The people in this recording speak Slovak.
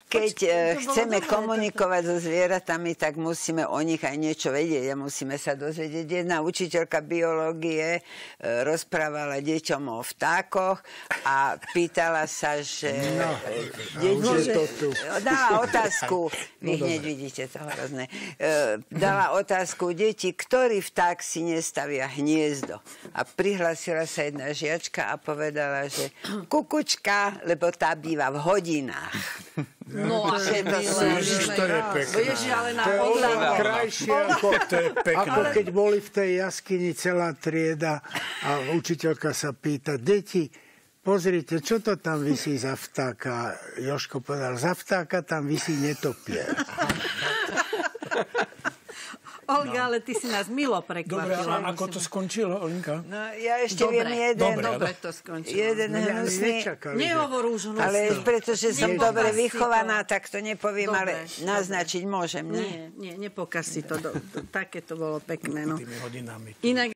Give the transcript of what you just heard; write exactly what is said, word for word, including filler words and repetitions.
keď chceme komunikovať so zvieratami, tak musíme o nich aj niečo vedieť a musíme sa dozvedieť. Jedna učiteľka biológie rozprávala deťom o vtákoch a pýtala sa, že... No, deti... Dala otázku, vy hneď vidíte to hrozné, dala otázku deti, ktorý vták si nestavia hniezdo. A prihlásila sa jedna žiačka a povedala, že kukučka, lebo tá býva v hodinách. No a že to to je pekné. Vieš, ale na to je oveľa krajšie, ako, ako keď boli v tej jaskyni celá trieda a učiteľka sa pýta, deti, pozrite, čo to tam visí za vtáka? Jožko povedal, za vtáka tam visí netopier. Olga, no. Ale ty si nás milo prekvapila. Dobre, a ako to skončilo, Olinka? No, ja ešte dobre, viem jeden. Dobre, dobre to skončilo. Jeden no, hnusný. Nehovor už hnusný. Ale pretože som Nepokaz dobre to. vychovaná, tak to nepoviem, Dobre, ale naznačiť dobre. môžem, ne? Nie, nie, nepokaz si to. Do, to také to bolo pekné, no. Tými hodinami. Inak